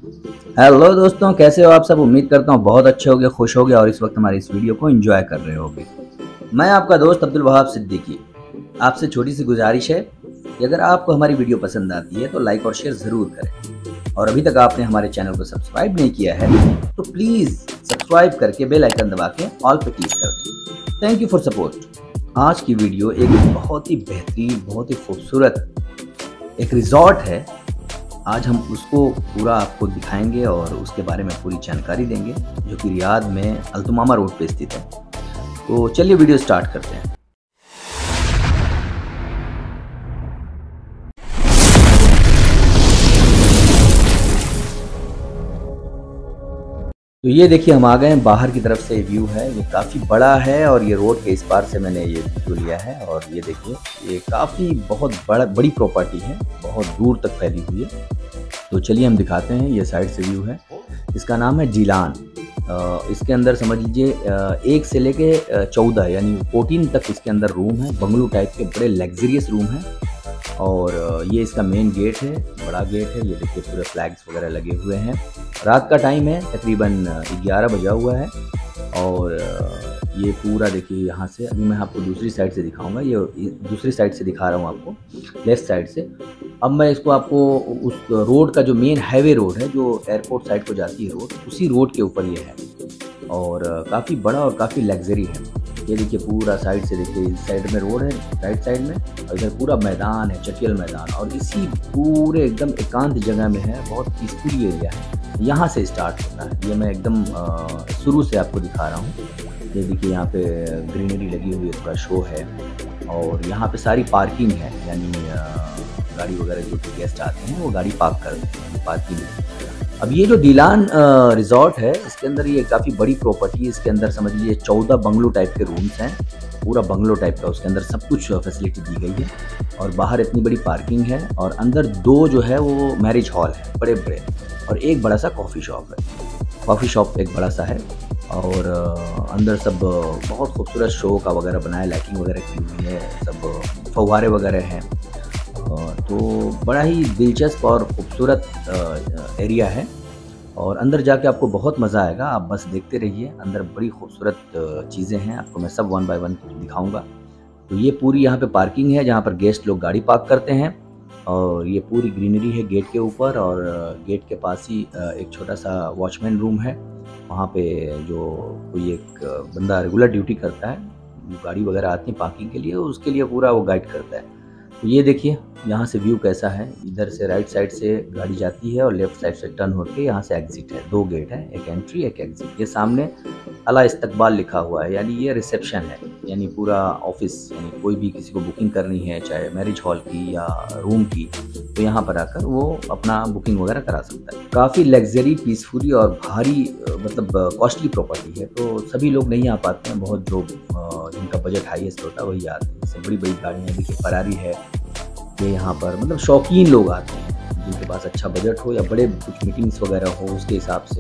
Hello दोस्तों, कैसे हो आप सब। उम्मीद करता हूँ बहुत अच्छे होगे, खुश होगे और इस वक्त हमारी इस वीडियो को एंजॉय कर रहे होगे। मैं आपका दोस्त अब्दुल वहाब सिद्दीकी। आपसे छोटी सी गुजारिश है कि अगर आपको हमारी वीडियो पसंद आती है तो लाइक और शेयर ज़रूर करें, और अभी तक आपने हमारे चैनल को सब्सक्राइब नहीं किया है तो प्लीज़ सब्सक्राइब करके बेल आइकन दबा के ऑल पे क्लिक कर दें। Thank you for support. आज की वीडियो एक बहुत ही बेहतरीन, बहुत ही खूबसूरत एक रिजॉर्ट है। आज हम उसको पूरा आपको दिखाएंगे और उसके बारे में पूरी जानकारी देंगे, जो कि रियाद में अल्तुमामा रोड पे स्थित है। तो चलिए वीडियो स्टार्ट करते हैं। तो ये देखिए, हम आ गए हैं। बाहर की तरफ से व्यू है, ये काफ़ी बड़ा है और ये रोड के इस पार से मैंने ये वीडियो लिया है। और ये देखिए, ये काफ़ी बहुत बड़ी प्रॉपर्टी है, बहुत दूर तक फैली हुई है। तो चलिए हम दिखाते हैं। ये साइड से व्यू है, इसका नाम है जिलान। इसके अंदर समझ लीजिए 1 से लेके 14 यानी 14 तक इसके अंदर रूम है। बंगलो टाइप के बड़े लग्जरियस रूम हैं। और ये इसका मेन गेट है, बड़ा गेट है। ये देखिए पूरे फ्लैग्स वगैरह लगे हुए हैं। रात का टाइम है, तकरीबन 11 बजा हुआ है। और ये पूरा देखिए, यहाँ से अभी मैं आपको दूसरी साइड से दिखाऊंगा। ये दूसरी साइड से दिखा रहा हूँ आपको, लेफ़्ट साइड से। अब मैं इसको आपको उस रोड का जो मेन हाईवे रोड है, जो एयरपोर्ट साइड को जाती है रोड, उसी रोड के ऊपर ये है। और काफ़ी बड़ा और काफ़ी लग्जरी है। ये देखिए पूरा साइड से देखिए, इस साइड में रोड है, राइट साइड में, और इधर पूरा मैदान है, चटियल मैदान। और इसी पूरे एकदम एकांत जगह में है, बहुत पीसफुल एरिया है। यहाँ से स्टार्ट होता है। ये मैं एकदम शुरू से आपको दिखा रहा हूँ। ये देखिए यहाँ पे ग्रीनरी लगी हुई है, थोड़ा शो है। और यहाँ पे सारी पार्किंग है, यानी गाड़ी वगैरह जो गेस्ट आते हैं वो गाड़ी पार्क करते हैं, पार्किंग है। अब ये जो जिलान रिजॉर्ट है, इसके अंदर ये काफ़ी बड़ी प्रॉपर्टी है। इसके अंदर समझ लीजिए 14 बंगलो टाइप के रूम्स हैं, पूरा बंगलो टाइप का। उसके अंदर सब कुछ फैसिलिटी दी गई है। और बाहर इतनी बड़ी पार्किंग है। और अंदर 2 जो है वो मैरिज हॉल है, बड़े बड़े। और एक बड़ा सा कॉफ़ी शॉप है, कॉफ़ी शॉप एक बड़ा सा है। और अंदर सब बहुत खूबसूरत शो का वगैरह बनाया, लाइटिंग वगैरह की हुई है, सब फव्वारे वगैरह हैं। तो बड़ा ही दिलचस्प और ख़ूबसूरत एरिया है। और अंदर जाके आपको बहुत मज़ा आएगा। आप बस देखते रहिए, अंदर बड़ी खूबसूरत चीज़ें हैं, आपको मैं सब 1 बाय 1 दिखाऊंगा। तो ये पूरी यहाँ पे पार्किंग है, जहाँ पर गेस्ट लोग गाड़ी पार्क करते हैं। और ये पूरी ग्रीनरी है गेट के ऊपर। और गेट के पास ही एक छोटा सा वॉचमैन रूम है। वहाँ पे जो कोई एक बंदा रेगुलर ड्यूटी करता है, गाड़ी वगैरह आती है पार्किंग के लिए, उसके लिए पूरा वो गाइड करता है। तो ये देखिए यहाँ से व्यू कैसा है। इधर से राइट साइड से गाड़ी जाती है और लेफ़्ट साइड से टर्न होकर यहाँ से एग्ज़िट है। 2 गेट है, एक एंट्री एक एग्ज़िट। ये सामने अला इस्तकबाल लिखा हुआ है, यानी ये रिसेप्शन है, यानी पूरा ऑफिस। यानी कोई भी किसी को बुकिंग करनी है, चाहे मैरिज हॉल की या रूम की, तो यहाँ पर आकर वो अपना बुकिंग वगैरह करा सकता है। काफ़ी लग्जरी, पीसफुली और भारी मतलब कॉस्टली प्रॉपर्टी है। तो सभी लोग नहीं आ पाते हैं, बहुत जो जिनका बजट हाईएस्ट होता है वही आते हैं। जैसे बड़ी बड़ी गाड़ियाँ देखिए, फरारी है ये यहाँ पर, मतलब शौकीन लोग आते हैं जिनके पास अच्छा बजट हो या बड़े कुछ मीटिंग्स वगैरह हो उसके हिसाब से।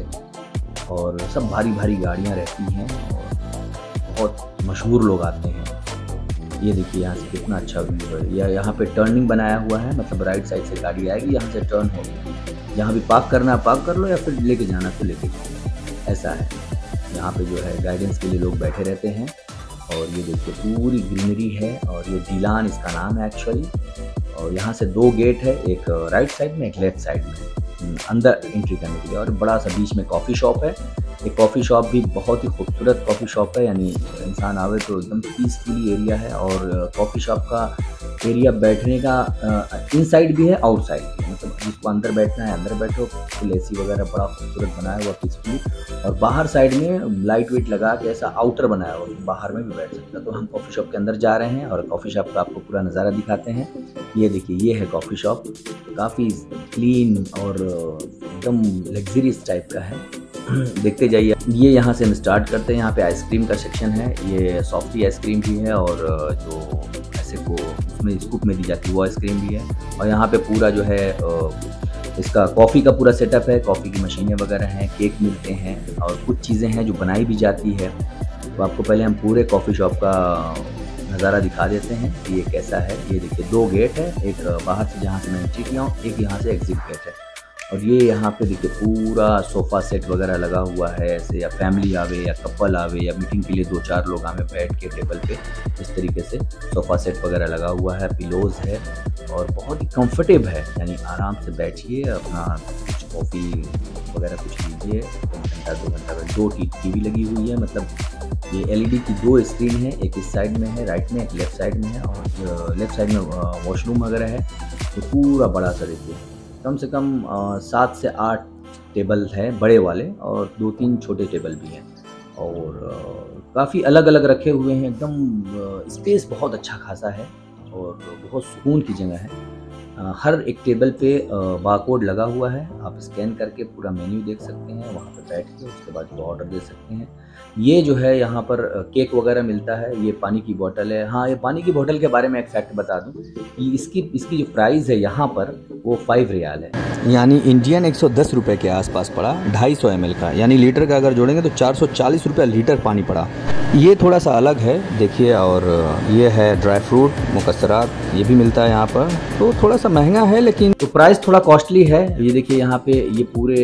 और सब भारी भारी गाड़ियाँ रहती हैं और बहुत मशहूर लोग आते हैं। ये देखिए यहाँ से कितना अच्छा व्यू है। या यहाँ पे टर्निंग बनाया हुआ है, मतलब राइट साइड से गाड़ी आएगी, यहाँ से टर्न होगी। यहाँ भी पार्क करना है पार्क कर लो, या फिर लेके जाना तो लेके जाओ, ऐसा है। यहाँ पे जो है गाइडेंस के लिए लोग बैठे रहते हैं। और ये देखिए पूरी ग्रीनरी है। और ये जिलान इसका नाम है एक्चुअली। और यहाँ से 2 गेट है, एक राइट साइड में, एक लेफ्ट साइड में, अंदर एंट्री करने के लिए। और बड़ा सा बीच में कॉफ़ी शॉप है। एक कॉफ़ी शॉप भी बहुत ही खूबसूरत कॉफ़ी शॉप है, यानी इंसान आवे तो एकदम पीसफुली एरिया है। और कॉफ़ी शॉप का एरिया बैठने का इनसाइड भी है, आउटसाइड भी है। मतलब जिसको अंदर बैठना है अंदर बैठो, फुल एसी वगैरह बड़ा खूबसूरत बनाया हुआ पीसफुली। और बाहर साइड में लाइट वेट लगा के ऐसा आउटर बनाया हुआ, बाहर में भी बैठ सकता है। तो हम कॉफ़ी शॉप के अंदर जा रहे हैं और कॉफ़ी शॉप का आपको पूरा नज़ारा दिखाते हैं। ये देखिए, ये है कॉफ़ी शॉप, काफ़ी क्लीन और एकदम लग्जरियस टाइप का है। देखते जाइए। ये यहाँ से हम स्टार्ट करते हैं। यहाँ पे आइसक्रीम का सेक्शन है। ये सॉफ्टी आइसक्रीम भी है, और जो ऐसे को उसमें स्कूप में दी जाती है वो आइसक्रीम भी है। और यहाँ पे पूरा जो है इसका कॉफ़ी का पूरा सेटअप है। कॉफ़ी की मशीनें वगैरह हैं, केक मिलते हैं, और कुछ चीज़ें हैं जो बनाई भी जाती है। तो आपको पहले हम पूरे कॉफ़ी शॉप का नज़ारा दिखा देते हैं कि ये कैसा है। ये देखिए 2 गेट है, एक बाहर से जहाँ से मैं एंट्री किया हूँ, एक यहाँ से एग्ज़िट गेट है। और ये यहाँ पे देखिए पूरा सोफ़ा सेट वगैरह लगा हुआ है, ऐसे या फैमिली आवे या कपल आवे या मीटिंग के लिए 2-4 लोग आवे बैठ के टेबल पे, इस तरीके से सोफ़ा सेट वगैरह लगा हुआ है, पिलोज़ है और बहुत ही कंफर्टेबल है। यानी आराम से बैठिए, अपना कुछ कॉफ़ी वगैरह कुछ लीजिए, 1 घंटा 2 घंटा में 2 टीवी लगी हुई है, मतलब ये एलईडी की 2 स्क्रीन है, एक इस साइड में है राइट में, एक लेफ़्ट साइड में है और लेफ़्ट साइड में वॉशरूम वगैरह है। तो पूरा बड़ा सा देखिए, कम से कम 7 से 8 टेबल हैं बड़े वाले और 2-3 छोटे टेबल भी हैं और काफ़ी अलग-अलग रखे हुए हैं, एकदम स्पेस बहुत अच्छा खासा है और बहुत सुकून की जगह है। हर एक टेबल पे बारकोड लगा हुआ है, आप स्कैन करके पूरा मेन्यू देख सकते हैं, वहाँ पे बैठ के उसके बाद जो ऑर्डर दे सकते हैं। ये जो है यहाँ पर केक वगैरह मिलता है, ये पानी की बॉटल है। हाँ, ये पानी की बॉटल के बारे में एक फैक्ट बता दूँ कि इसकी जो प्राइस है यहाँ पर वो 5 रियाल है, यानी इंडियन 110 रुपये के आसपास पड़ा, 250 ml का, यानी लीटर का अगर जोड़ेंगे तो 440 रुपये लीटर पानी पड़ा। ये थोड़ा सा अलग है देखिए। और ये है ड्राई फ्रूट मुकस्सरात, ये भी मिलता है यहाँ पर, तो थोड़ा सा महंगा है लेकिन तो प्राइस थोड़ा कॉस्टली है। ये देखिए यहाँ पे ये पूरे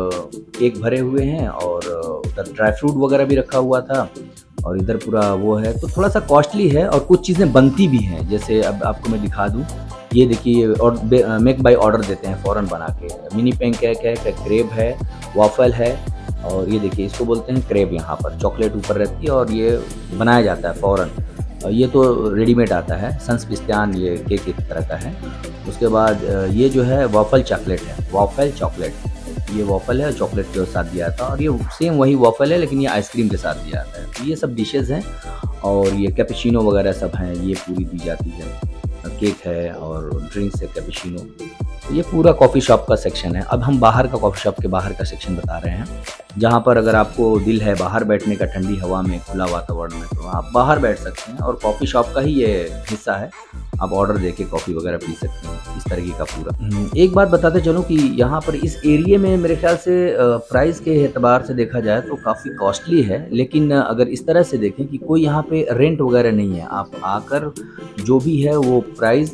केक भरे हुए हैं और उधर ड्राई फ्रूट वगैरह भी रखा हुआ था और इधर पूरा वो है, तो थोड़ा सा कॉस्टली है और कुछ चीज़ें बनती भी हैं। जैसे अब आपको मैं दिखा दूँ, ये देखिए और मेक बाय ऑर्डर देते हैं फ़ौरन बना के। मिनी पैनकेक है, क्रेब है, वाफ़ल है और ये देखिए इसको बोलते हैं क्रेब, यहाँ पर चॉकलेट ऊपर रहती है और ये बनाया जाता है फ़ौरन। ये तो रेडीमेड आता है, सन सेबेस्टियन ये केक एक तरह का है। उसके बाद ये जो है वाफ़ल चॉकलेट है, वाफ़ल चॉकलेट, ये वाफ़ल है चॉकलेट के साथ दिया था और ये सेम वही वाफ़ल है लेकिन ये आइसक्रीम के साथ दिया जाता है। तो ये सब डिशेज़ हैं और ये कैपुचिनो वगैरह सब हैं, ये पूरी दी जाती है। केक है और ड्रिंक्स है कैपुचिनो। तो ये पूरा कॉफ़ी शॉप का सेक्शन है। अब हम बाहर का कॉफ़ी शॉप के बाहर का सेक्शन बता रहे हैं, जहाँ पर अगर आपको दिल है बाहर बैठने का ठंडी हवा में, खुला वातावरण में, तो आप बाहर बैठ सकते हैं और कॉफ़ी शॉप का ही ये हिस्सा है। आप ऑर्डर देके कॉफ़ी वगैरह पी सकते हैं, इस तरीके का पूरा। एक बात बताते चलूँ कि यहाँ पर इस एरिए में मेरे ख्याल से प्राइस के एतबार से देखा जाए तो काफ़ी कॉस्टली है, लेकिन अगर इस तरह से देखें कि कोई यहाँ पे रेंट वगैरह नहीं है, आप आकर जो भी है वो प्राइस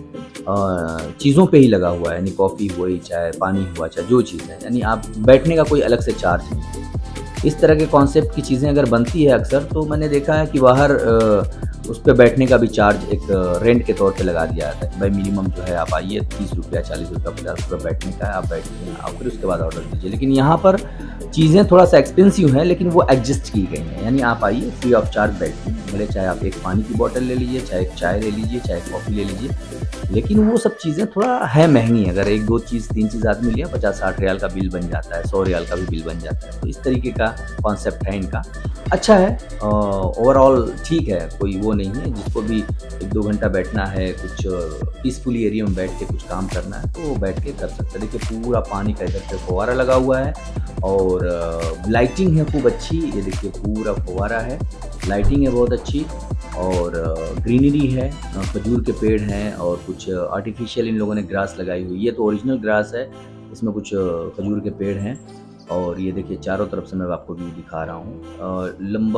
चीज़ों पे ही लगा हुआ है, यानी कॉफ़ी हुई, चाहे पानी हुआ, चाहे जो चीज़ है, यानी आप बैठने का कोई अलग से चार्ज नहीं है। इस तरह के कॉन्सेप्ट की चीज़ें अगर बनती है अक्सर, तो मैंने देखा है कि बाहर उस पे बैठने का भी चार्ज एक रेंट के तौर पे लगा दिया जाता है। भाई मिनिमम जो है आप आइए, 30 रुपया, 40 रुपया, 50 रुपया बैठने का है, आप बैठिए, आप फिर उसके बाद ऑर्डर दीजिए। लेकिन यहाँ पर चीज़ें थोड़ा सा एक्सपेंसिव हैं लेकिन वो एडजस्ट की गई हैं, यानी आप आइए फ्री ऑफ चार्ज बैठिए, भले चाहे आप एक पानी की बोतल ले लीजिए, चाहे एक चाय ले लीजिए, चाहे कॉफ़ी ले लीजिए, लेकिन वो सब चीज़ें थोड़ा है महंगी। अगर 1-2 चीज़ 3 चीज़ आदमी लिया, 50-60 रियाल का बिल बन जाता है, 100 रियाल का भी बिल बन जाता है। तो इस तरीके का कॉन्सेप्ट है इनका, अच्छा है, ओवरऑल ठीक है, कोई वो नहीं है। जिसको भी 1-2 घंटा बैठना है, कुछ पीसफुली एरिया में बैठ के कुछ काम करना है, तो वो बैठ के कर सकते हैं। देखिए पूरा पानी का इधर पे फव्वारा लगा हुआ है और लाइटिंग है खूब अच्छी। ये देखिए पूरा फव्वारा है, लाइटिंग है बहुत अच्छी और ग्रीनरी है, खजूर के पेड़ हैं और कुछ आर्टिफिशियल इन लोगों ने ग्रास लगाई हुई है। ये तो ओरिजिनल ग्रास है, इसमें कुछ खजूर के पेड़ हैं और ये देखिए चारों तरफ से मैं आपको व्यू दिखा रहा हूँ। लंबा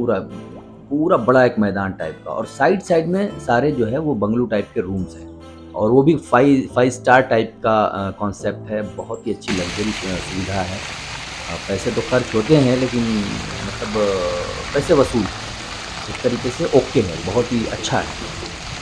पूरा बड़ा एक मैदान टाइप का और साइड में सारे जो है वो बंगलो टाइप के रूम्स हैं और वो भी 5 स्टार टाइप का कॉन्सेप्ट है। बहुत ही अच्छी लग्जरी सुविधा है। पैसे तो खर्च होते हैं लेकिन मतलब पैसे वसूल इस तरीके से ओके है, बहुत ही अच्छा है।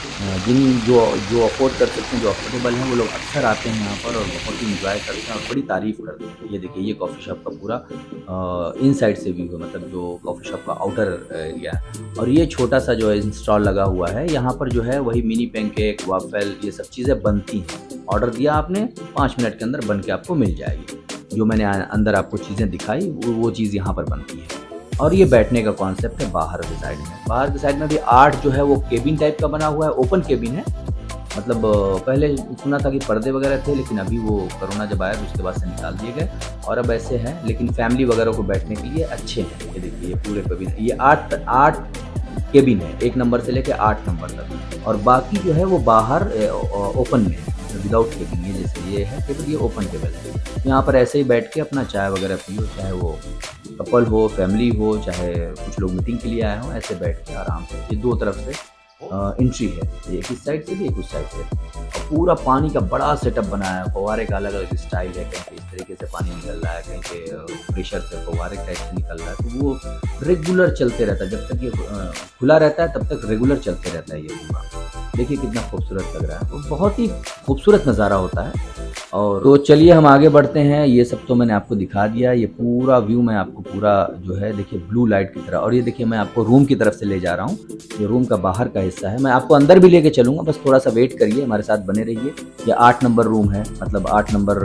जो अफोर्ड कर सकते हैं, जो अफोर्डेबल हैं, वो लोग अक्सर आते हैं यहाँ पर और बहुत ही इंजॉय करते हैं और बड़ी तारीफ़ करते हैं। ये देखिए ये कॉफ़ी शॉप का पूरा इनसाइड से व्यू है, मतलब जो कॉफ़ी शॉप का आउटर एरिया है। और ये छोटा सा जो है स्टॉल लगा हुआ है, यहाँ पर जो है वही मिनी पैनकेक, वाफ़ल, ये सब चीज़ें बनती हैं। ऑर्डर दिया आपने, 5 मिनट के अंदर बन के आपको मिल जाएगी। जो मैंने अंदर आपको चीज़ें दिखाई वो चीज़ यहाँ पर बनती है। और ये बैठने का कॉन्सेप्ट है बाहर के साइड में। बाहर के साइड में भी आर्ट जो है वो केबिन टाइप का बना हुआ है, ओपन केबिन है। मतलब पहले सुना था कि पर्दे वगैरह थे लेकिन अभी वो कोरोना जब आया तो उसके बाद से निकाल दिए गए और अब ऐसे हैं, लेकिन फैमिली वगैरह को बैठने के लिए अच्छे हैं। ये देखिए ये पूरे केबिन, ये 8 केबिन है, 1 नंबर से लेकर 8 नंबर तक। और बाकी जो है वो बाहर ओपन में है, विदाउट केबिन। ये जैसे ये है केबल, ये ओपन केबल है। यहाँ पर ऐसे ही बैठ के अपना चाय वगैरह पियो, चाहे वो कपल हो, फैमिली हो, चाहे कुछ लोग मीटिंग के लिए आए हों, ऐसे बैठ के आराम से। ये 2 तरफ से एंट्री है, एक इस साइड से भी एक उस साइड से। और पूरा पानी का बड़ा सेटअप बनाया है, फव्वारे का अलग अलग स्टाइल है, कहीं पे इस तरीके से पानी निकल रहा है, कहीं पे प्रेशर से फव्वारे टाइप से निकल रहा है, तो वो रेगुलर चलते रहता है। जब तक ये खुला रहता है तब तक रेगुलर चलते रहता है ये पूरा। देखिए कितना खूबसूरत लग रहा है, तो बहुत ही खूबसूरत नज़ारा होता है। और तो चलिए हम आगे बढ़ते हैं। ये सब तो मैंने आपको दिखा दिया, ये पूरा व्यू मैं आपको पूरा जो है देखिए ब्लू लाइट की तरह। और ये देखिए मैं आपको रूम की तरफ से ले जा रहा हूँ, ये रूम का बाहर का हिस्सा है। मैं आपको अंदर भी लेके चलूँगा, बस थोड़ा सा वेट करिए, हमारे साथ बने रहिए। ये 8 नंबर रूम है, मतलब 8 नंबर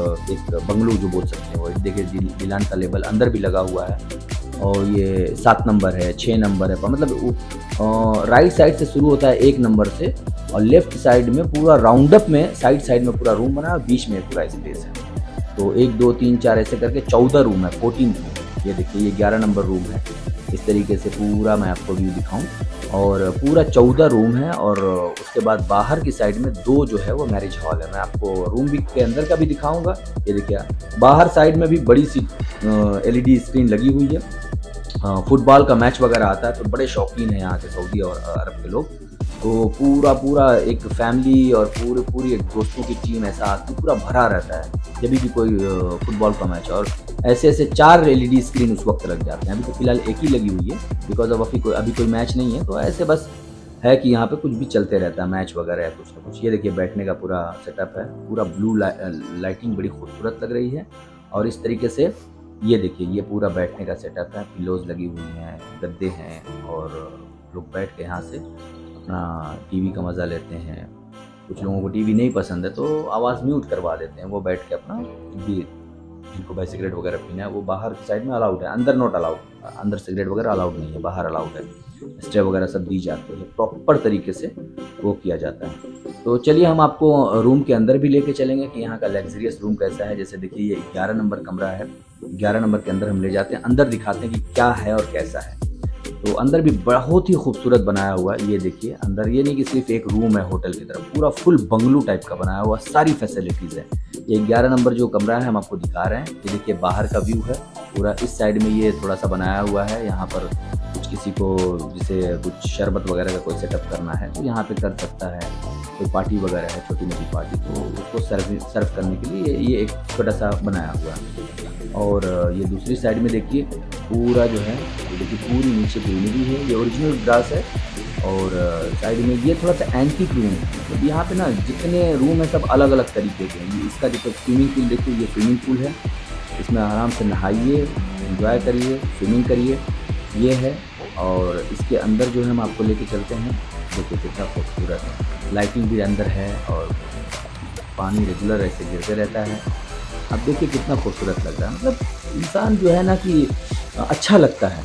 एक बंगलो जो बोल सकते हैं वो। देखिए जिलान का लेबल अंदर भी लगा हुआ है। और ये 7 नंबर है, 6 नंबर है, मतलब राइट साइड से शुरू होता है 1 नंबर से, और लेफ्ट साइड में पूरा राउंड अप में साइड में पूरा रूम बना है, और बीच में पूरा स्पेस है। तो 1 2 3 4 ऐसे करके 14 रूम है, 14 रूम। ये देखिए ये 11 नंबर रूम है। इस तरीके से पूरा मैं आपको व्यू दिखाऊं, और पूरा 14 रूम है। और उसके बाद बाहर की साइड में 2 जो है वो मैरिज हॉल है। मैं आपको रूम भी के अंदर का भी दिखाऊंगा। ये देखिए बाहर साइड में भी बड़ी सी LED स्क्रीन लगी हुई है। फुटबॉल का मैच वगैरह आता है तो बड़े शौकीन हैं यहाँ के सऊदी और अरब के लोग। तो पूरा एक फैमिली और पूरी एक दोस्तों की टीम ऐसा आती पूरा भरा रहता है जब भी कोई फुटबॉल का मैच। और ऐसे 4 LED स्क्रीन उस वक्त लग जाते हैं। अभी तो फिलहाल एक ही लगी हुई है, बिकॉज ऑफ अभी कोई मैच नहीं है, तो ऐसे बस है कि यहाँ पे कुछ भी चलते रहता है, मैच वगैरह है कुछ ना कुछ। ये देखिए बैठने का पूरा सेटअप है, पूरा ब्लू लाइटिंग बड़ी खूबसूरत लग रही है। और इस तरीके से ये देखिए ये पूरा बैठने का सेटअप है, पिलोज लगी हुई हैं, गद्दे हैं, और लोग बैठ के यहाँ से अपना टीवी का मज़ा लेते हैं। कुछ लोगों को टीवी नहीं पसंद है तो आवाज़ म्यूट करवा देते हैं, वो बैठ के अपना भी, जिनको भाई सिगरेट वगैरह पीना है वो बाहर की साइड में अलाउड है, अंदर नॉट अलाउड। अंदर सिगरेट वगैरह अलाउड नहीं है, बाहर अलाउड है। स्टे वगैरह सब दी जाती है, प्रॉपर तरीके से वो किया जाता है। तो चलिए हम आपको रूम के अंदर भी लेके चलेंगे कि यहाँ का लग्जरियस रूम कैसा है। जैसे देखिए ये 11 नंबर कमरा है, 11 नंबर के अंदर हम ले जाते हैं, अंदर दिखाते हैं कि क्या है और कैसा है। तो अंदर भी बहुत ही खूबसूरत बनाया हुआ है। ये देखिए अंदर ये नहीं कि सिर्फ एक रूम है होटल की तरफ, पूरा फुल बंगलो टाइप का बनाया हुआ, सारी फैसिलिटीज़ है। ये 11 नंबर जो कमरा है हम आपको दिखा रहे हैं। ये देखिए बाहर का व्यू है पूरा। इस साइड में ये थोड़ा सा बनाया हुआ है, यहाँ पर कुछ किसी को जैसे कुछ शरबत वगैरह का कोई सेटअप करना है तो यहाँ पे कर सकता है। कोई पार्टी वगैरह है, छोटी मोटी पार्टी, तो उसको सर्व करने के लिए ये एक छोटा सा बनाया हुआ है। और ये दूसरी साइड में देखिए पूरा जो है, देखिए पूरी नीचे ग्रीनरी है, ये ओरिजिनल ग्रास है। और साइड में ये थोड़ा सा एंटीक रूम है, मतलब यहाँ पे ना जितने रूम है सब अलग अलग तरीके के हैं। इसका देखो स्विमिंग पूल, देखिए ये स्विमिंग पूल है, इसमें आराम से नहाइए, एंजॉय करिए, स्विमिंग करिए, ये है। और इसके अंदर जो है हम आपको लेके चलते हैं, देखिए कितना खूबसूरत है, लाइटिंग भी अंदर है और पानी रेगुलर ऐसे गिरते रहता है। अब देखिए कितना खूबसूरत लग रहा है, मतलब इंसान जो है ना कि अच्छा लगता है।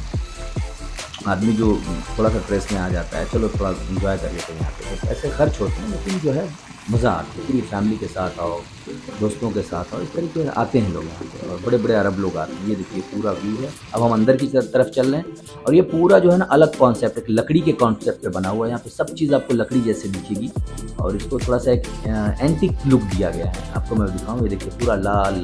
आदमी जो थोड़ा सा स्ट्रेस में आ जाता है, चलो थोड़ा एंजॉय कर लेते हैं यहाँ पे, तो ऐसे खर्च होते हैं लेकिन जो है मज़ा आता है। पूरी फैमिली के साथ आओ, दोस्तों के साथ आओ, इस तरीके से आते हैं लोग यहाँ पे, और बड़े बड़े अरब लोग आते हैं। ये देखिए पूरा व्यू है। अब हम अंदर की तरफ चल रहे हैं, और ये पूरा जो है ना अलग कॉन्सेप्ट, एक लकड़ी के कॉन्सेप्ट पे बना हुआ है। यहाँ पे सब चीज़ आपको लकड़ी जैसे दिखेगी, और इसको थोड़ा सा एक एंटिक लुक दिया गया है। आपको मैं दिखाऊँ, ये देखिए पूरा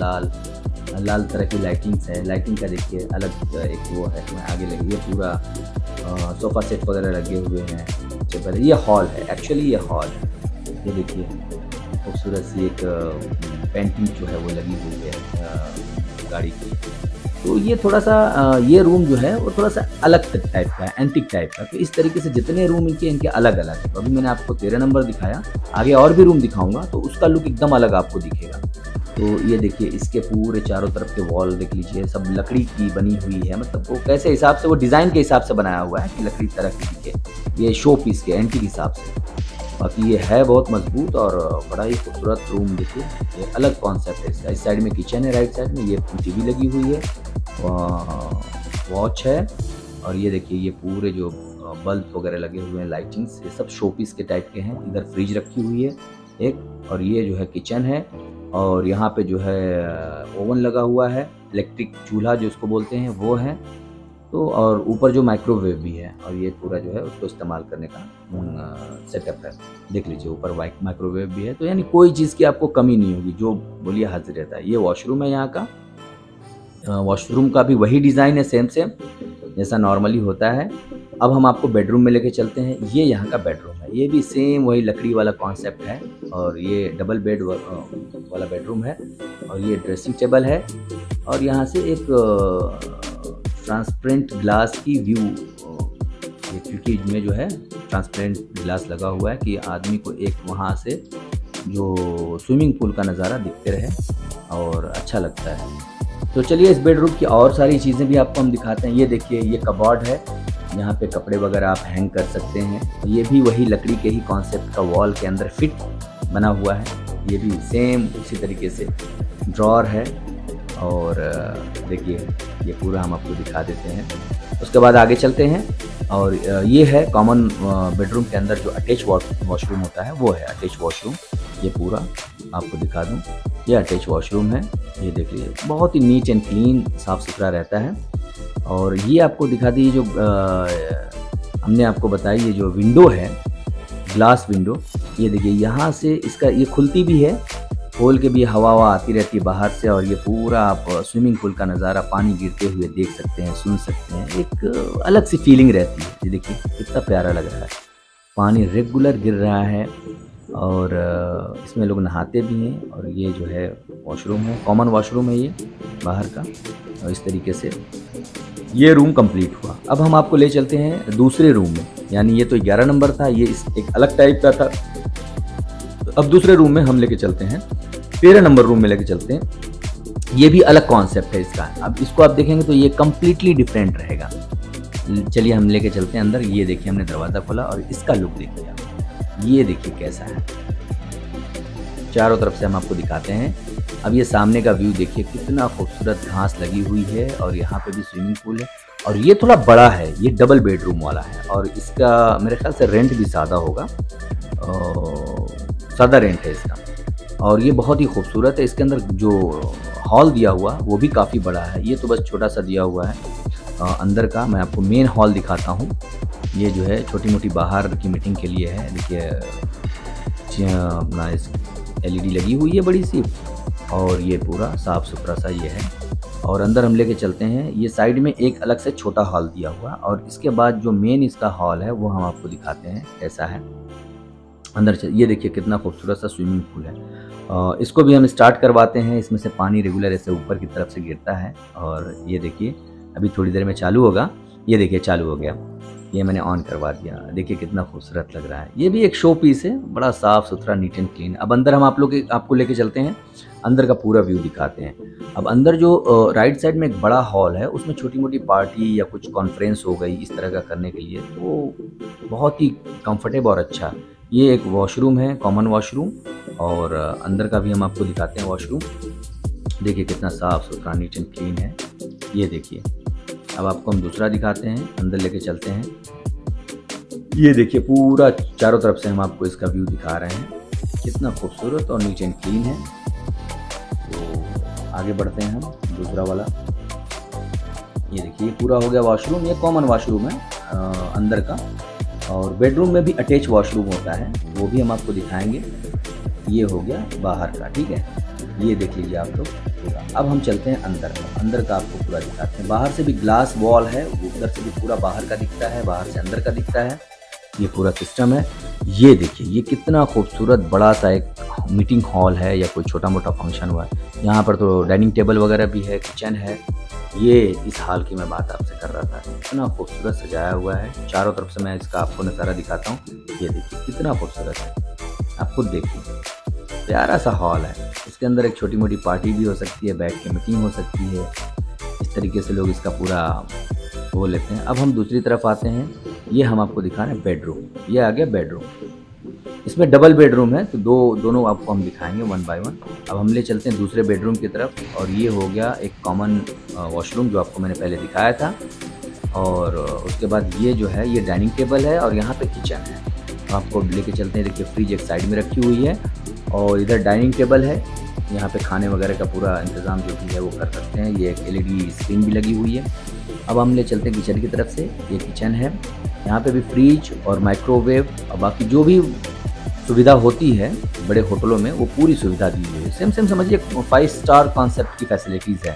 लाल तरह की लाइटिंग्स है। लाइटिंग का देखिए अलग एक वो है, मैं आगे लगी, ये पूरा सोफ़ा सेट वगैरह लगे हुए हैं। सबसे पहले ये हॉल है, एक्चुअली ये हॉल है। ये देखिए खूबसूरत सी एक पेंटिंग जो है वो लगी हुई है गाड़ी की। तो ये थोड़ा सा ये रूम जो है वो थोड़ा सा अलग टाइप का है, एंटिक टाइप का। तो इस तरीके से जितने रूम इनके अलग अलग है। तो अभी मैंने आपको 13 नंबर दिखाया, आगे और भी रूम दिखाऊंगा तो उसका लुक एकदम अलग आपको दिखेगा। तो ये देखिए इसके पूरे चारों तरफ के वॉल देख लीजिए, सब लकड़ी की बनी हुई है, मतलब वो कैसे हिसाब से, वो डिज़ाइन के हिसाब से बनाया हुआ है कि लकड़ी तरह की दिखे। ये शो पीस के एंटीक हिसाब से, बाकी ये है बहुत मजबूत और बड़ा ही खूबसूरत रूम। देखिए ये अलग कॉन्सेप्ट है इसका। इस साइड में किचन है, राइट साइड में ये टीवी लगी हुई है, वॉच है, और ये देखिए ये पूरे जो बल्ब वगैरह लगे हुए हैं, लाइटिंग्स, ये सब शो पीस के टाइप के हैं। इधर फ्रिज रखी हुई है एक, और ये जो है किचन है, और यहाँ पे जो है ओवन लगा हुआ है, इलेक्ट्रिक चूल्हा जो इसको बोलते हैं वो है। तो और ऊपर जो माइक्रोवेव भी है, और ये पूरा जो है उसको इस्तेमाल करने का सेटअप है। देख लीजिए ऊपर माइक्रोवेव भी है, तो यानी कोई चीज़ की आपको कमी नहीं होगी, जो बोलिए हाजिर रहता है। ये वॉशरूम है यहाँ का, वॉशरूम का भी वही डिज़ाइन है, सेम जैसा नॉर्मली होता है। अब हम आपको बेडरूम में लेके चलते हैं। ये यहाँ का बेडरूम है, ये भी सेम वही लकड़ी वाला कॉन्सेप्ट है और ये डबल बेड वाला बेडरूम है और ये ड्रेसिंग टेबल है और यहाँ से एक ट्रांसपेरेंट ग्लास की व्यू, ये खिड़की में जो है ट्रांसपेरेंट ग्लास लगा हुआ है कि आदमी को एक वहाँ से जो स्विमिंग पूल का नज़ारा दिखते रहे और अच्छा लगता है। तो चलिए इस बेडरूम की और सारी चीज़ें भी आपको हम दिखाते हैं। ये देखिए, ये कबर्ड है, यहाँ पे कपड़े वगैरह आप हैंग कर सकते हैं। ये भी वही लकड़ी के ही कॉन्सेप्ट का वॉल के अंदर फिट बना हुआ है, ये भी सेम उसी तरीके से ड्रॉर है। और देखिए ये पूरा हम आपको दिखा देते हैं। उसके बाद आगे चलते हैं और ये है कॉमन बेडरूम के अंदर जो अटैच वॉशरूम होता है, वो है अटैच वॉशरूम। ये पूरा आपको दिखा दूँ, ये अटैच वॉशरूम है। ये देख लीजिए, बहुत ही नीट एंड क्लीन, साफ़ सुथरा रहता है। और ये आपको दिखा दी जो हमने आपको बताई, ये जो विंडो है, ग्लास विंडो, ये देखिए यहाँ से इसका ये खुलती भी है, खोल के भी हवा आती रहती है बाहर से और ये पूरा आप स्विमिंग पूल का नज़ारा पानी गिरते हुए देख सकते हैं, सुन सकते हैं। एक अलग सी फीलिंग रहती है। ये देखिए कितना प्यारा लग रहा है, पानी रेगुलर गिर रहा है और इसमें लोग नहाते भी हैं। और ये जो है वॉशरूम है, कॉमन वॉशरूम है ये बाहर का। और इस तरीके से ये रूम कंप्लीट हुआ। अब हम आपको ले चलते हैं दूसरे रूम में, यानी ये तो 11 नंबर था, ये एक अलग टाइप का था। तो अब दूसरे रूम में हम लेके चलते हैं, 13 नंबर रूम में लेके चलते हैं। ये भी अलग कॉन्सेप्ट है इसका। अब इसको आप देखेंगे तो ये कम्प्लीटली डिफरेंट रहेगा। चलिए हम लेके चलते हैं अंदर। ये देखिए, हमने दरवाज़ा खोला और इसका लुक देखिए आप। ये देखिए कैसा है, चारों तरफ से हम आपको दिखाते हैं। अब ये सामने का व्यू देखिए, कितना खूबसूरत घास लगी हुई है और यहाँ पे भी स्विमिंग पूल है। और ये थोड़ा बड़ा है, ये डबल बेडरूम वाला है और इसका मेरे ख्याल से रेंट भी ज़्यादा होगा, ज़्यादा रेंट है इसका। और ये बहुत ही खूबसूरत है। इसके अंदर जो हॉल दिया हुआ वो भी काफ़ी बड़ा है, ये तो बस छोटा सा दिया हुआ है। अंदर का मैं आपको मेन हॉल दिखाता हूँ। ये जो है छोटी मोटी बाहर की मीटिंग के लिए है। देखिए अपना इस LED लगी हुई है बड़ी सी और ये पूरा साफ़ सुथरा सा ये है। और अंदर हम लेके चलते हैं। ये साइड में एक अलग से छोटा हॉल दिया हुआ और इसके बाद जो मेन इसका हॉल है वो हम आपको दिखाते हैं कैसा है अंदर। ये देखिए कितना खूबसूरत सा स्विमिंग पूल है। इसको भी हम स्टार्ट करवाते हैं। इसमें से पानी रेगुलर ऐसे ऊपर की तरफ से गिरता है और ये देखिए अभी थोड़ी देर में चालू होगा। ये देखिए चालू हो गया, ये मैंने ऑन करवा दिया। देखिए कितना खूबसूरत लग रहा है। ये भी एक शो पीस है, बड़ा साफ़ सुथरा, नीट एंड क्लीन। अब अंदर हम आपको लेके चलते हैं, अंदर का पूरा व्यू दिखाते हैं। अब अंदर जो राइट साइड में एक बड़ा हॉल है, उसमें छोटी मोटी पार्टी या कुछ कॉन्फ्रेंस हो गई इस तरह का करने के लिए, तो बहुत ही कंफर्टेबल और अच्छा। ये एक वॉशरूम है, कॉमन वॉशरूम, और अंदर का भी हम आपको दिखाते हैं वॉशरूम। देखिए कितना साफ़ सुथरा, नीट एंड क्लीन है। ये देखिए, अब आपको हम दूसरा दिखाते हैं, अंदर लेके चलते हैं। ये देखिए पूरा चारों तरफ से हम आपको इसका व्यू दिखा रहे हैं, कितना खूबसूरत और नीट एंड क्लीन है। तो आगे बढ़ते हैं हम, दूसरा वाला। ये देखिए पूरा हो गया वॉशरूम। ये कॉमन वॉशरूम है अंदर का, और बेडरूम में भी अटैच वॉशरूम होता है, वो भी हम आपको दिखाएंगे। ये हो गया बाहर का, ठीक है, ये देख लीजिए आप लोग पूरा। अब हम चलते हैं अंदर, अंदर का आपको पूरा दिखाते हैं। बाहर से भी ग्लास वॉल है, उधर से भी पूरा बाहर का दिखता है, बाहर से अंदर का दिखता है। ये पूरा सिस्टम है। ये देखिए ये कितना खूबसूरत बड़ा सा एक मीटिंग हॉल है या कोई छोटा मोटा फंक्शन हुआ है। यहाँ पर तो डाइनिंग टेबल वगैरह भी है, किचन है। ये इस हाल की मैं बात आपसे कर रहा था, इतना खूबसूरत सजाया हुआ है। चारों तरफ से मैं इसका आपको नज़ारा दिखाता हूँ। ये देखिए कितना खूबसूरत है, आप खुद देखिए, प्यारा सा हॉल है। इसके अंदर एक छोटी मोटी पार्टी भी हो सकती है, बैठ के मीटिंग हो सकती है। इस तरीके से लोग इसका पूरा वो लेते हैं। अब हम दूसरी तरफ आते हैं। ये हम आपको दिखा रहे हैं बेडरूम। ये आ गया बेडरूम, इसमें डबल बेडरूम है, तो दोनों आपको हम दिखाएंगे वन बाय वन। अब हम ले चलते हैं दूसरे बेडरूम की तरफ, और ये हो गया एक कॉमन वॉशरूम जो आपको मैंने पहले दिखाया था। और उसके बाद ये जो है ये डाइनिंग टेबल है और यहाँ पे किचन है। तो आपको लेके चलते हैं। देखिए फ्रिज एक साइड में रखी हुई है और इधर डाइनिंग टेबल है, यहाँ पे खाने वगैरह का पूरा इंतज़ाम जो भी है वो कर सकते हैं। ये एक LED स्क्रीन भी लगी हुई है। अब हम ले चलते हैं किचन की तरफ से। ये किचन है, यहाँ पे भी फ्रिज और माइक्रोवेव और बाकी जो भी सुविधा होती है बड़े होटलों में, वो पूरी सुविधा दी हुई है। सेम समझिए 5 स्टार कॉन्सेप्ट की फैसिलिटीज़ है।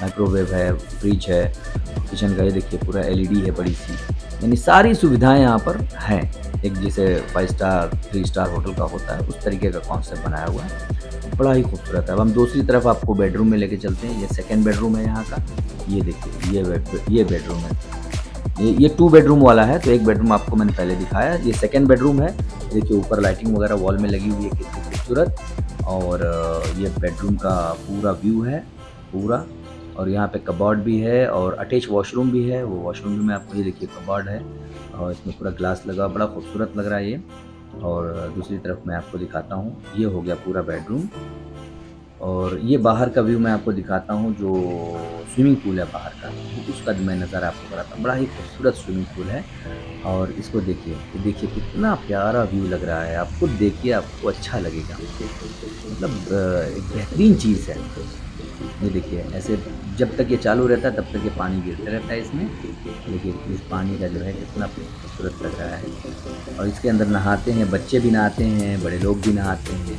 माइक्रोवेव है, फ्रिज है, किचन का ये देखिए पूरा एलईडी है बड़ी सी, यानी सारी सुविधाएं यहाँ पर हैं। एक जैसे 5 स्टार 3 स्टार होटल का होता है उस तरीके का कॉन्सेप्ट बनाया हुआ है, बड़ा ही खूबसूरत है। अब हम दूसरी तरफ आपको बेडरूम में लेके चलते हैं। ये सेकंड बेडरूम है यहाँ का, ये देखिए ये बेडरूम है, ये 2 बेडरूम वाला है। तो एक बेडरूम आपको मैंने पहले दिखाया, ये सेकंड बेडरूम है। देखिए ऊपर लाइटिंग वगैरह वॉल में लगी हुई है, कितनी खूबसूरत। और ये बेडरूम का पूरा व्यू है पूरा, और यहाँ पे कबर्ड भी है और अटैच वॉशरूम भी है। वो वॉशरूम भी मैं आपको, ये देखिए कबर्ड है और इसमें पूरा ग्लास लगा, बड़ा खूबसूरत लग रहा है ये। और दूसरी तरफ मैं आपको दिखाता हूँ, ये हो गया पूरा बेडरूम। और ये बाहर का व्यू मैं आपको दिखाता हूँ, जो स्विमिंग पूल है बाहर का, तो उसका मैं नज़ारा आपको बताता हूँ। बड़ा ही खूबसूरत स्विमिंग पूल है और इसको देखिए, देखिए कितना प्यारा व्यू लग रहा है। आप खुद देखिए, आपको अच्छा लगेगा, मतलब एक बेहतरीन चीज़ है। ये देखिए ऐसे जब तक ये चालू रहता है तब तक ये पानी गिरता रहता है इसमें। देखिए इस पानी का जो है कितना खूबसूरत लग रहा है। और इसके अंदर नहाते हैं, बच्चे भी नहाते हैं, बड़े लोग भी नहाते हैं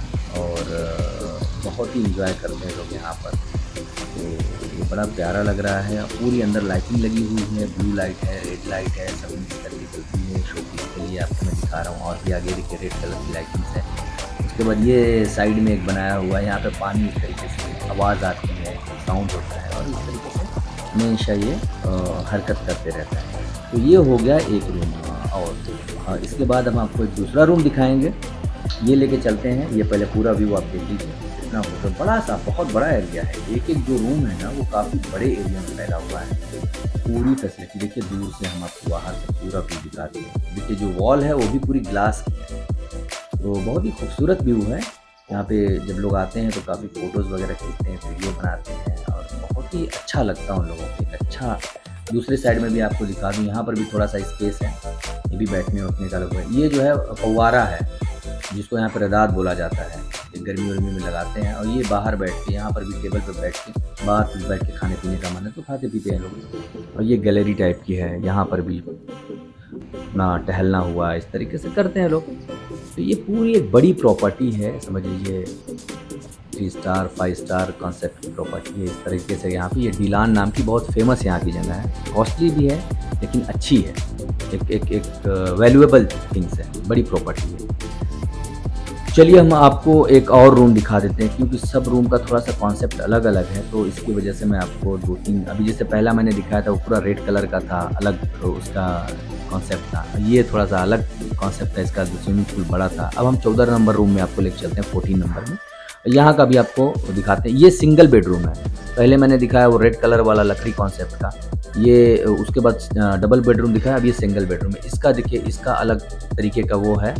और बहुत ही इंजॉय करते हैं लोग यहाँ पर। तो ये बड़ा प्यारा लग रहा है। पूरी अंदर लाइटिंग लगी हुई है, ब्लू लाइट है, रेड लाइट है, सब मिक्स करके चलती है। शोपीस के लिए आपको मैं दिखा रहा हूँ। और भी आगे देखिए रेड कलर की लाइटिंग है। उसके बाद ये साइड में एक बनाया हुआ है, यहाँ पे पानी इस तरीके से आवाज़ आती है, साउंड होता है और इस तरीके से हमेशा ये हरकत करते रहता है। तो ये हो गया एक रूम। और इसके बाद हम आपको एक दूसरा रूम दिखाएंगे, ये लेके चलते हैं। ये पहले पूरा व्यू आप देख लीजिए, कितना खूबसूरत, बड़ा सा बहुत बड़ा एरिया है। एक एक जो रूम है ना वो काफ़ी बड़े एरिया में फैला हुआ है। पूरी फैसिलिटी देखिए, दूर से हम आपको बाहर से पूरा व्यू दिखाते हैं। देखिए जो वॉल है वो भी पूरी ग्लास की है, तो बहुत ही खूबसूरत व्यू है। यहाँ पे जब लोग आते हैं तो काफ़ी फ़ोटोज़ वगैरह खींचते हैं, वीडियो बनाते हैं और बहुत ही अच्छा लगता है उन लोगों को। एक अच्छा दूसरे साइड में भी आपको दिखा दूँ, यहाँ पर भी थोड़ा सा स्पेस है, ये भी बैठने उठने का लोग है। ये जो है फव्वारा है, जिसको यहाँ पर रदात बोला जाता है, गर्मी वर्मी में लगाते हैं। और ये बाहर बैठ के, यहाँ पर भी टेबल पर बैठ के, बाहर बैठ के खाने पीने का मन है तो खाते पीते हैं लोग। और ये गैलरी टाइप की है, यहाँ पर भी अपना टहलना हुआ इस तरीके से करते हैं लोग। तो ये पूरी एक बड़ी प्रॉपर्टी है, समझ लीजिए 3 स्टार 5 स्टार कॉन्सेप्ट की प्रॉपर्टी है। इस तरीके से यहाँ पे ये डीलान नाम की बहुत फेमस यहाँ की जगह है। कॉस्टली भी है लेकिन अच्छी है, एक वैल्यूएबल थिंग्स है, बड़ी प्रॉपर्टी है। चलिए हम आपको एक और रूम दिखा देते हैं, क्योंकि सब रूम का थोड़ा सा कॉन्सेप्ट अलग अलग है, तो इसकी वजह से मैं आपको 2-3, अभी जैसे पहला मैंने दिखाया था वो पूरा रेड कलर का था, अलग तो उसका कॉन्सेप्ट था। ये थोड़ा सा अलग कॉन्सेप्ट है इसका, स्विमिंग पूल बड़ा था। अब हम 14 नंबर रूम में आपको लेकर चलते हैं, 14 नंबर में। यहाँ का भी आपको दिखाते हैं। ये सिंगल बेडरूम है, पहले मैंने दिखाया वो रेड कलर वाला लकड़ी कॉन्सेप्ट का, ये उसके बाद डबल बेडरूम दिखाया। अब ये सिंगल बेडरूम है। इसका देखिए, इसका अलग तरीके का वो है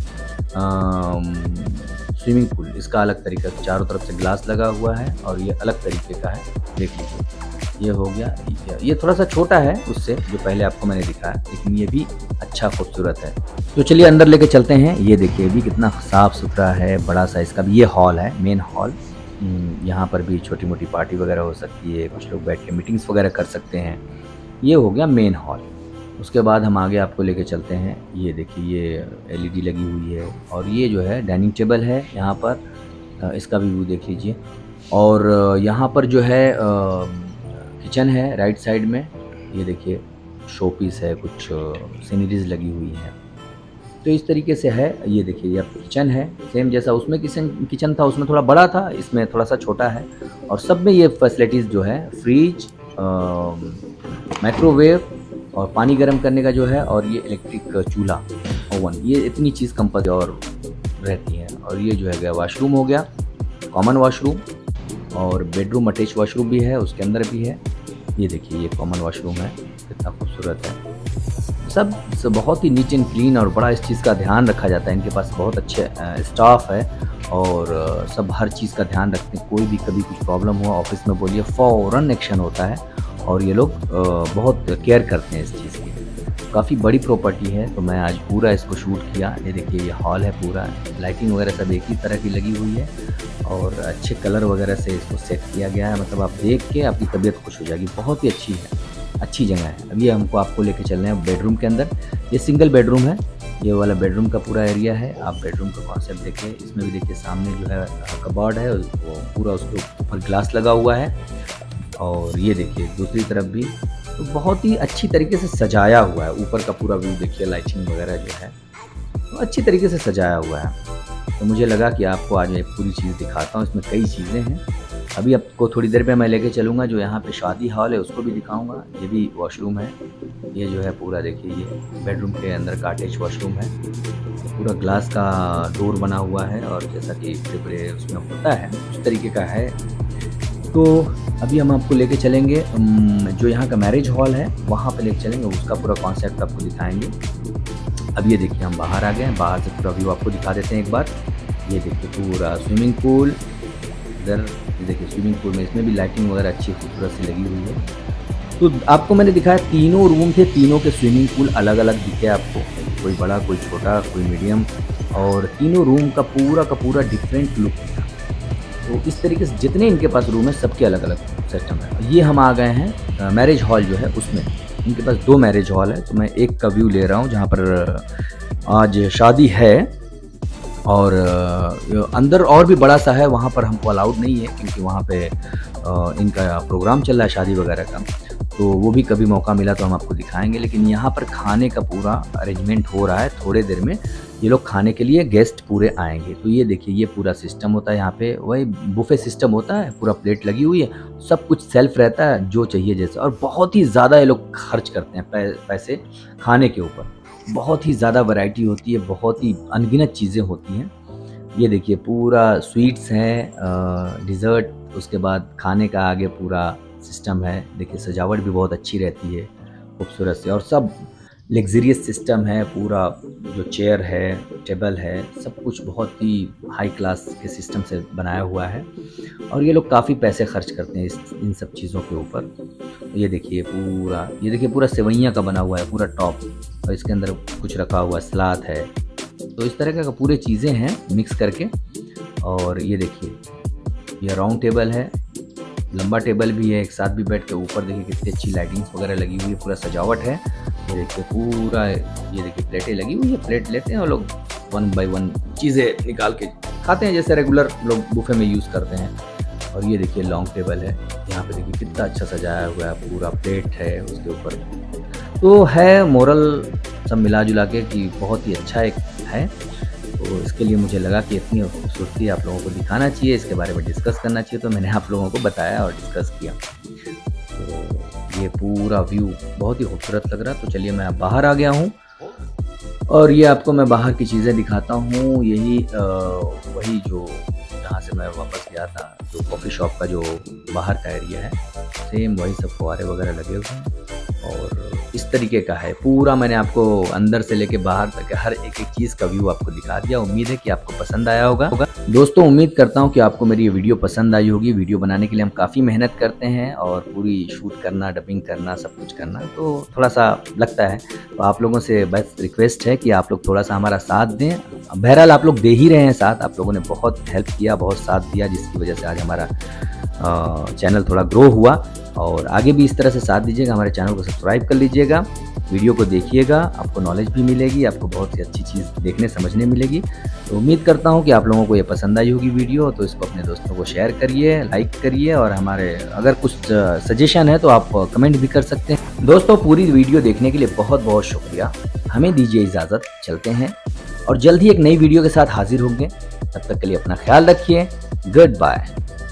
स्विमिंग पूल, इसका अलग तरीका, चारों तरफ से ग्लास लगा हुआ है और ये अलग तरीके का है। देख लीजिए, ये हो गया। ये थोड़ा सा छोटा है उससे जो पहले आपको मैंने दिखाया, लेकिन ये भी अच्छा खूबसूरत है। तो चलिए अंदर लेके चलते हैं। ये देखिए भी कितना साफ़ सुथरा है, बड़ा सा इसका भी ये हॉल है, मेन हॉल। यहाँ पर भी छोटी मोटी पार्टी वगैरह हो सकती है, कुछ लोग बैठ के मीटिंग्स वगैरह कर सकते हैं। ये हो गया मेन हॉल। उसके बाद हम आगे आपको लेके चलते हैं। ये देखिए, ये एलईडी लगी हुई है और ये जो है डाइनिंग टेबल है यहाँ पर, इसका भी व्यू देख लीजिए। और यहाँ पर जो है किचन है राइट साइड में। ये देखिए शो पीस है, कुछ सीनरीज लगी हुई हैं, तो इस तरीके से है। ये देखिए ये किचन है, सेम जैसा उसमें किचन था, उसमें थोड़ा बड़ा था, इसमें थोड़ा सा छोटा है। और सब में ये फैसिलिटीज़ जो है, फ्रिज, माइक्रोवेव और पानी गर्म करने का जो है, और ये इलेक्ट्रिक चूल्हा, ओवन, ये इतनी चीज़ कंपल्सरी और रहती है। और ये जो है गया वाशरूम हो गया, कॉमन वाशरूम, और बेडरूम अटैच वाशरूम भी है, उसके अंदर भी है। ये देखिए ये कॉमन वाशरूम है, कितना खूबसूरत है। सब बहुत ही नीट एंड क्लीन, और बड़ा इस चीज़ का ध्यान रखा जाता है। इनके पास बहुत अच्छे स्टाफ है और सब हर चीज़ का ध्यान रखते हैं। कोई भी कभी कुछ प्रॉब्लम हुआ ऑफिस में बोलिए, फ़ौरन एक्शन होता है और ये लोग बहुत केयर करते हैं इस चीज़ की। काफ़ी बड़ी प्रॉपर्टी है, तो मैं आज पूरा इसको शूट किया। ये देखिए ये हॉल है पूरा, लाइटिंग वगैरह सब एक ही तरह की लगी हुई है और अच्छे कलर वगैरह से इसको सेट किया गया है। मतलब आप देख के आपकी तबीयत खुश हो जाएगी, बहुत ही अच्छी है, अच्छी जगह है। अब ये हमको आपको लेके चल रहे हैं बेडरूम के अंदर। ये सिंगल बेडरूम है, ये वाला बेडरूम का पूरा एरिया है। आप बेडरूम का कॉन्सेप्ट देखिए, इसमें भी देखिए सामने जो है कबर्ड है, वो पूरा उसके ऊपर ग्लास लगा हुआ है। और ये देखिए दूसरी तरफ भी तो बहुत ही अच्छी तरीके से सजाया हुआ है। ऊपर का पूरा व्यू देखिए, लाइटिंग वगैरह जो है तो अच्छी तरीके से सजाया हुआ है। तो मुझे लगा कि आपको आज मैं पूरी चीज़ दिखाता हूँ। इसमें कई चीज़ें हैं। अभी आपको थोड़ी देर में मैं लेके चलूँगा जो यहाँ पे शादी हॉल है उसको भी दिखाऊँगा। ये भी वॉशरूम है। ये जो है पूरा देखिए, ये बेडरूम के अंदर का अटैच वॉशरूम है। पूरा ग्लास का डोर बना हुआ है और जैसा कि बड़े उसमें होता है उस तरीके का है। तो अभी हम आपको लेके चलेंगे जो यहाँ का मैरिज हॉल है वहाँ पे लेके चलेंगे, उसका पूरा कॉन्सेप्ट आपको दिखाएंगे। अब ये देखिए हम बाहर आ गए हैं, बाहर से पूरा व्यू आपको दिखा देते हैं एक बार। ये देखिए पूरा स्विमिंग पूल, इधर ये देखिए स्विमिंग पूल में इसमें भी लाइटिंग वगैरह अच्छी खूबसूरत सी लगी हुई है। तो आपको मैंने दिखाया तीनों रूम थे, तीनों के स्विमिंग पूल अलग अलग दिखे आपको, कोई बड़ा कोई छोटा कोई मीडियम, और तीनों रूम का पूरा डिफरेंट लुक था। तो इस तरीके से जितने इनके पास रूम है सबके अलग अलग सिस्टम है। ये हम आ गए हैं मैरिज हॉल जो है उसमें, इनके पास 2 मैरिज हॉल है। तो मैं एक का व्यू ले रहा हूँ जहाँ पर आज शादी है, और अंदर और भी बड़ा सा है, वहाँ पर हमको अलाउड नहीं है क्योंकि वहाँ पे इनका प्रोग्राम चल रहा है शादी वगैरह का। तो वो भी कभी मौका मिला तो हम आपको दिखाएंगे। लेकिन यहाँ पर खाने का पूरा अरेंजमेंट हो रहा है, थोड़े देर में ये लोग खाने के लिए गेस्ट पूरे आएंगे। तो ये देखिए ये पूरा सिस्टम होता है यहाँ पे, वही बुफे सिस्टम होता है, पूरा प्लेट लगी हुई है, सब कुछ सेल्फ रहता है जो चाहिए जैसा। और बहुत ही ज़्यादा ये लोग खर्च करते हैं पैसे खाने के ऊपर, बहुत ही ज़्यादा वैरायटी होती है, बहुत ही अनगिनत चीज़ें होती हैं। ये देखिए पूरा स्वीट्स हैं, डिज़र्ट, उसके बाद खाने का आगे पूरा सिस्टम है। देखिए सजावट भी बहुत अच्छी रहती है, खूबसूरत से, और सब लग्जरियस सिस्टम है। पूरा जो चेयर है, टेबल है, सब कुछ बहुत ही हाई क्लास के सिस्टम से बनाया हुआ है। और ये लोग काफ़ी पैसे खर्च करते हैं इन सब चीज़ों के ऊपर। ये देखिए पूरा सेवइयाँ का बना हुआ है पूरा टॉप, और इसके अंदर कुछ रखा हुआ सलाद है। तो इस तरह का पूरे चीज़ें हैं मिक्स करके। और ये देखिए ये राउंड टेबल है, लंबा टेबल भी है, एक साथ भी बैठ के। ऊपर देखिए कितनी अच्छी लाइटिंग्स वगैरह लगी हुई है, पूरा सजावट है। ये देखिए पूरा, ये देखिए प्लेटें लगी हुई है, प्लेट लेते हैं और लोग 1 बाय 1 चीज़ें निकाल के खाते हैं जैसे रेगुलर लोग बुफे में यूज़ करते हैं। और ये देखिए लॉन्ग टेबल है, यहाँ पे देखिए कितना अच्छा सजाया हुआ है, पूरा प्लेट है उसके ऊपर। तो है मोरल सब मिला जुला के कि बहुत ही अच्छा एक है। तो इसके लिए मुझे लगा कि इतनी खूबसूरती आप लोगों को दिखाना चाहिए, इसके बारे में डिस्कस करना चाहिए, तो मैंने आप लोगों को बताया और डिस्कस किया। तो ये पूरा व्यू बहुत ही खूबसूरत लग रहा है। तो चलिए मैं बाहर आ गया हूँ और ये आपको मैं बाहर की चीज़ें दिखाता हूँ। यही वही जो जहाँ से मैं वापस गया था, जो कॉफ़ी शॉप का जो बाहर का एरिया है, सेम वही सब फुहारे वगैरह लगे हुए हैं और इस तरीके का है पूरा। मैंने आपको अंदर से लेके बाहर तक हर एक चीज़ का व्यू आपको दिखा दिया। उम्मीद है कि आपको पसंद आया होगा। दोस्तों उम्मीद करता हूँ कि आपको मेरी ये वीडियो पसंद आई होगी। वीडियो बनाने के लिए हम काफ़ी मेहनत करते हैं और पूरी शूट करना, डबिंग करना, सब कुछ करना तो थोड़ा सा लगता है। तो आप लोगों से बस रिक्वेस्ट है कि आप लोग थोड़ा सा हमारा साथ दें। बहरहाल आप लोग दे ही रहे हैं साथ, आप लोगों ने बहुत हेल्प किया, बहुत साथ दिया, जिसकी वजह से आज हमारा चैनल थोड़ा ग्रो हुआ। और आगे भी इस तरह से साथ दीजिएगा, हमारे चैनल को सब्सक्राइब कर लीजिएगा, वीडियो को देखिएगा, आपको नॉलेज भी मिलेगी, आपको बहुत ही अच्छी चीज़ देखने समझने मिलेगी। तो उम्मीद करता हूँ कि आप लोगों को ये पसंद आई होगी वीडियो। तो इसको अपने दोस्तों को शेयर करिए, लाइक करिए, और हमारे अगर कुछ सजेशन है तो आप कमेंट भी कर सकते हैं। दोस्तों पूरी वीडियो देखने के लिए बहुत बहुत शुक्रिया। हमें दीजिए इजाज़त, चलते हैं और जल्द ही एक नई वीडियो के साथ हाजिर होंगे। तब तक के लिए अपना ख्याल रखिए। Good bye.